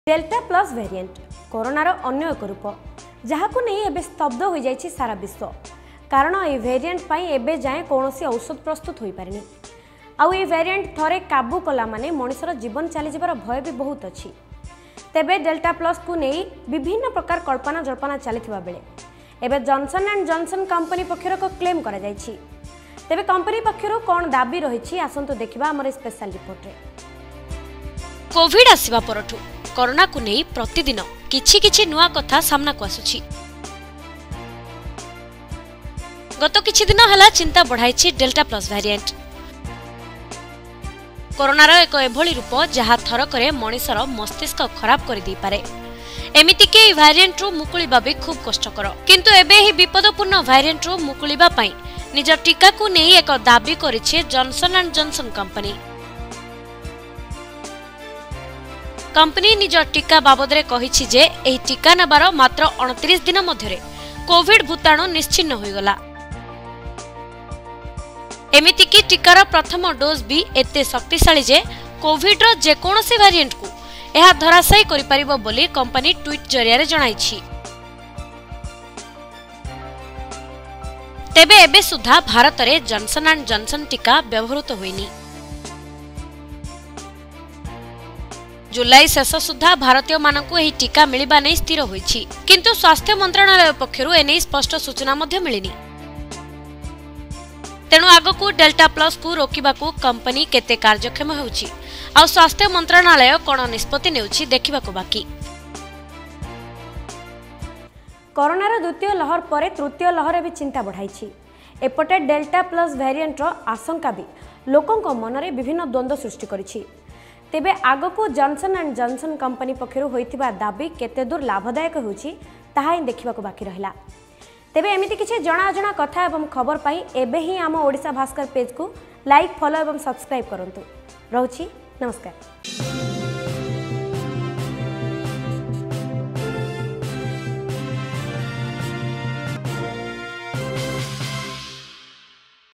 Delta plus variant कोरोनार अन्य एक रूप जहाँ नहीं एबे स्तब्ध हो जाइछि सारा विश्व कारण ये वेरिएंट पाई एबे जाए कौनसी औषध प्रस्तुत हो पारिनी आउ ये वेरिएंट थरे काबू कला माने मनुष्यर जीवन चली जबार भय भी बहुत अच्छी तेबे डेल्टा प्लस को नहीं विभिन्न प्रकार कल्पना जल्पना चलथिबा बेले एबे जॉनसन एंड जॉनसन कंपनी पक्षर को क्लेम करा जाइछि तेबे कंपनी पक्षर कोन दाबी रहिछि आसंतु देखिबा हमर स्पेशल रिपोर्ट रे। कोविड आसीबा परठु कोरोना को नहीं प्रतिदिन किछि किछि नुआ कथा सामना को आसुछि। गत किछि दिन हला चिंता बढ़ाइछि डेल्टा प्लस वेरिएंट कोरोनार एक एभली रूप जहा थरकरे मनिषर मस्तिष्क खराब कर दी पारे एमिति के वेरिएंट रु मुकुलिबा भी खूब कष्टकर किंतु एबे ही विपदपूर्ण वेरिएंट रु मुकुलिबा पई निज टीका को नहीं एक दाबी करिछि जॉनसन एंड जॉनसन कंपनी निज टीका बाबद रे कहिछि जे एही टीका नबार मात्र 29 दिन मध्यरे कोविड भूताणु निश्चिन्न होइगला एमिति की टीकार प्रथम डोज भी एते शक्तिशाली जे कोविड रो जे कोनोसी वेरिएंट को एहा धराशायी करि परिबो बोली कंपनी ट्वीट जरिया रे जणाइछि। तेबे एबे सुधा भारत रे जॉनसन एंड जॉनसन टीका व्यवहृत होइनी जुलाई शेष सुधा भारतीय मानकु एही टीका मिलिबा नै स्थिर होइछि किंतु स्वास्थ्य मंत्रालय पक्षरु एनै स्पष्ट सूचना मध्य मिलिनी तेणु आगकू डेल्टा प्लस को रोकिबाकू कंपनी केते कार्यक्षम होउछि आ स्वास्थ्य मंत्रालय कोन निष्पत्ति नेउछि देखिबाकू बाकी। कोरोनार द्वितीय लहर परे तृतीय लहर भी चिंता बढ़ाइछि एपटे डेल्टा प्लस वेरिएंट रो आशंका भी लोकंक मनरे विभिन्न द्वंद्व सृष्टि करिछि तेबे आगकू जॉनसन एंड जॉनसन कंपनी पक्षरु होइथिबा दाबी केते दूर लाभदायक होउछि ताहा ही देखिबाकू बाकी रहिला तेबे एमिति किछि जणा अजणा कथा एवं खबर पाई एबे ही आम ओडिशा भास्कर पेज को लाइक फॉलो एवं सब्सक्राइब करंतु। रहउछि नमस्कार।